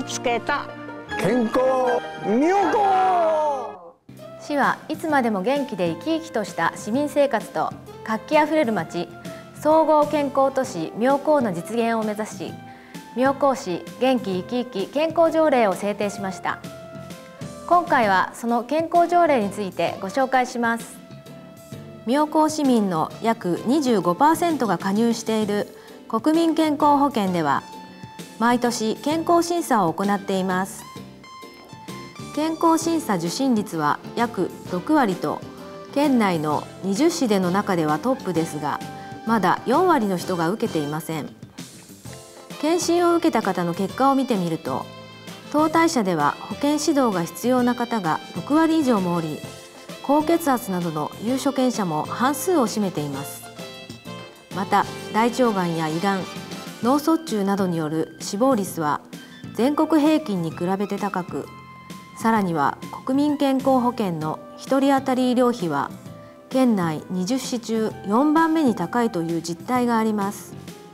つけた健康妙高。 市はいつまでも元気で生き生きとした市民生活と活気あふれる町、総合健康都市妙高の実現を目指し、妙高市元気生き生き健康条例を制定しました。今回はその健康条例についてご紹介します。妙高市民の約 25% が加入している国民健康保険では、毎年健康審査を行っています。健康審査受診率は約6割と、県内の20市での中ではトップですが、まだ4割の人が受けていません。検診を受けた方の結果を見てみると、当対者では保健指導が必要な方が6割以上もおり、高血圧などの有所見者も半数を占めています。また大腸がんや胃がん、脳卒中などによる死亡率は全国平均に比べて高く、さらには国民健康保険の1人当たり医療費は県内20市中4番目に高いという実態があります。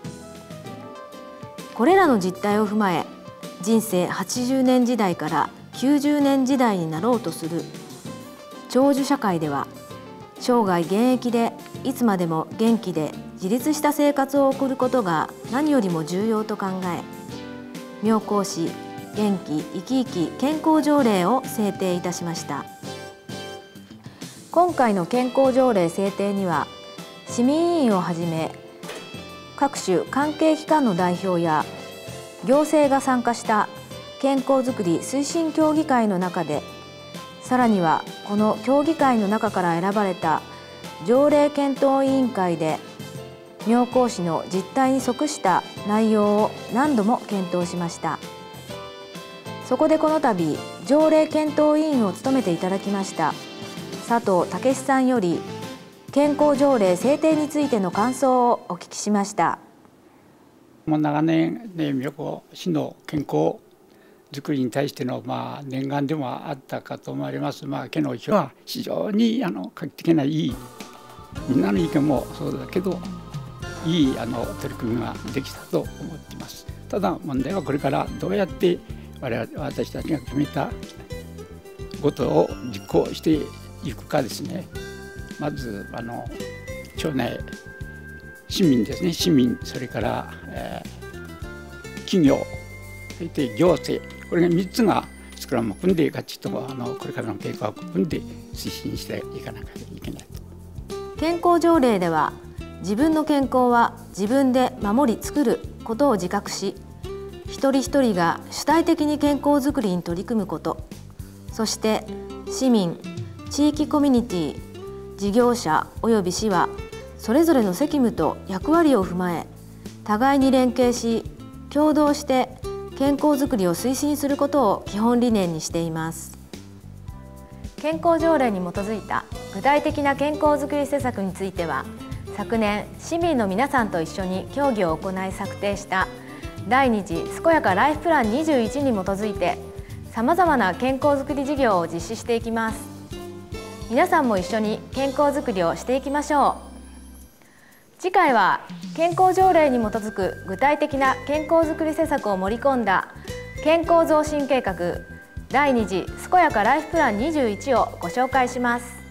これらの実態を踏まえ、人生80年時代から90年時代になろうとする長寿社会では、生涯現役でいつまでも元気で自立した生活を送ることが何よりも重要と考え、妙高市元気生き生き健康条例を制定いたしました。今回の健康条例制定には、市民委員をはじめ各種関係機関の代表や行政が参加した健康づくり推進協議会の中で、さらにはこの協議会の中から選ばれた条例検討委員会で、妙高市の実態に即した内容を何度も検討しました。そこでこの度条例検討委員を務めていただきました佐藤武さんより、健康条例制定についての感想をお聞きしました。 もう長年、妙高市の健康づくりに対しての念願でもあったかと思われます。県の評は非常に画期的ないい、みんなの意見もそうだけどいい取り組みができたと思っています。ただ問題はこれからどうやって私たちが決めたことを実行していくかですね。まず町内市民ですね、市民、それから、企業、そして行政、これが3つがスクラムを組んでガチッとこれからの計画を組んで推進していかなきゃいけないと。 健康条例では、自分の健康は自分で守り作ることを自覚し、一人一人が主体的に健康づくりに取り組むこと、そして市民、地域コミュニティ、事業者および市はそれぞれの責務と役割を踏まえ、互いに連携し協働して健康づくりを推進することを基本理念にしています。健康条例に基づいた具体的な健康づくり施策については、昨年市民の皆さんと一緒に協議を行い策定した第2次健やかライフプラン21に基づいて、さまざまな健康づくり事業を実施していきます。皆さんも一緒に健康づくりをしていきましょう。次回は健康条例に基づく具体的な健康づくり施策を盛り込んだ健康増進計画第2次健やかライフプラン21をご紹介します。